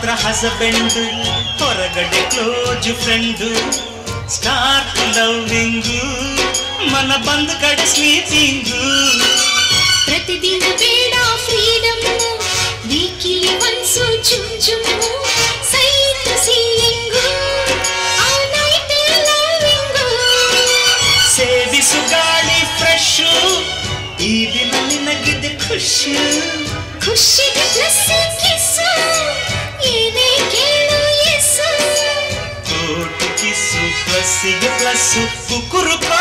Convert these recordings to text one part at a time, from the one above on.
ಹತ್ರ ಹಸಬೆಂಡು ಹೊರಗಡೆ close friend start loving ಮನ ಬಂದ ಕಡೆ ಸ್ಲೀಪಿಂಗು ಪ್ರತಿದಿನ ಬೇಡ ಫ್ರೀಡಮ್ ವೀಕಿಲಿ ಒನ್ಸು ಚುಮ್ ಚುಮ್ಮು ಸೈಟ್ ಸೀಯಿಂಗು ಆ ನೈಟ್ ಲವ್ವಿಂಗು ಸೇವಿಸು ಗಾಳಿ ಫ್ರೆಶು ಈ ದಿನ ನಿನಗಿದೆ ಖುಷಿ ಖುಷಿಗೆ ಪ್ಲಸ್ ಕಿಸ್ಸು ಏನೇ ಕೇಳು ಎಸ್ಸು ಕೋಟಿ ಕಿಸ್ಸು ಪ್ಲಸ್ಸಿಗೆ ಪ್ಲಸ್ಸು ಕುಕುರುಕೋ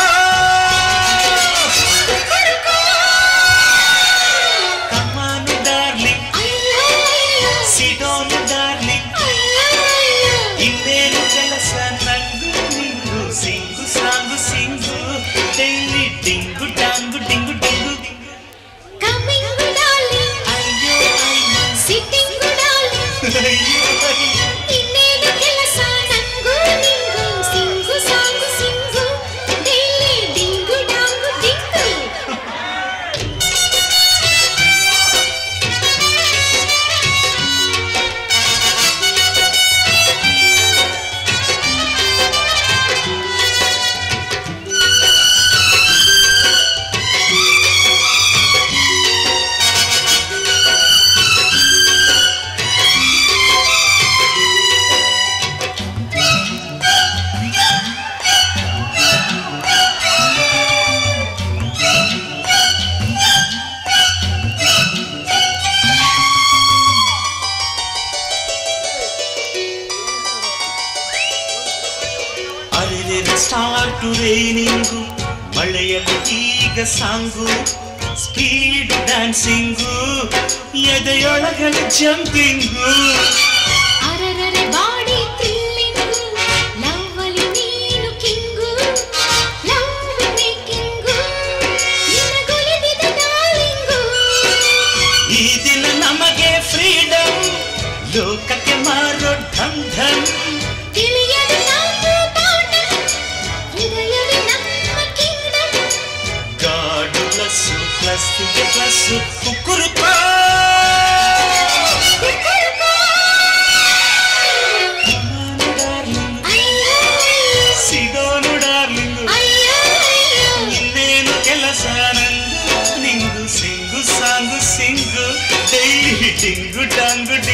ಕಮಾನು ಡಾರ್ಲಿಂಗ್ ಸಿಡೋನು ಡಾರ್ಲಿಂಗ್ ಇನ್ನೇನು ಕೆಲಸ ನಂಗು ನಿಂಗು ಸಿಂಗು ಸಾಂಗು ಸಿಂಗು ಡೈಲಿ ಡಿಂಗು ಡಾಂಗು ಡಿಂಗು ಡಿಂಗು ಕಮಿಂಗು ಡಾರ್ಲಿಂಗ್ ಸಿಟ್ಟಿಂಗು ಡಾರ್ಲಿಂಗ್ ಇನ್ನೇನು ಕೆಲಸ ನಂಗು ನಿಂಗು ಸಿಂಗು ಸಾಂಗು ಸಿಂಗು ಡೈಲಿ ಡಿಂಗು ಡಾಂಗು ಡಿಂಗು ಸ್ಟಾರ್ಟ್ ರೈನಿಂಗು ಮಳೆಯಲ್ಲಿ ಈಗ ಸಾಂಗು ಸ್ಪೀಡ್ ಡ್ಯಾನ್ಸಿಂಗು ಎದೆಯೊಳಗಡೆ ಜಂಪಿಂಗು ಅರರರೆ ಬಾಡಿ ಥ್ರಿಲ್ಲಿಂಗು ಲವ್ವಲ್ಲಿ ನೀನು ಕಿಂಗು ಲವ್ ಮೇಕಿಂಗು ನಿನಗೊಲಿದಿದ ಡಾರ್ಲಿಂಗು ಈ ದಿನ ನಮಗೆ ಫ್ರೀಡಮ್ ಲೋಕಕ್ಕೆ ಮಾರೋ ಢಮ್ ಢಮ್ ತಿಳಿಯದು ನಾವು ತೋಟ ಹೃದಯವೇ ನಮ್ಮ ಕಿಂಗ್ಡಮ್ ಗಾಡು ಪ್ಲಸ್ಸು ಪ್ಲಸ್ಸಿಗೆ ಪ್ಲಸ್ಸು ಕುಕ್ಕುರುಕೋ ಸಿಗೋನು ಡಾರ್ಲಿಂಗು ಇನ್ನೇನು ಕೆಲಸ ನಂದು ನಿಂಗು ಸಿಂಗು ಸಾಂಗು ಸಿಂಗು ಡೈಲಿ ಡಿಂಗು ಡಾಂಗು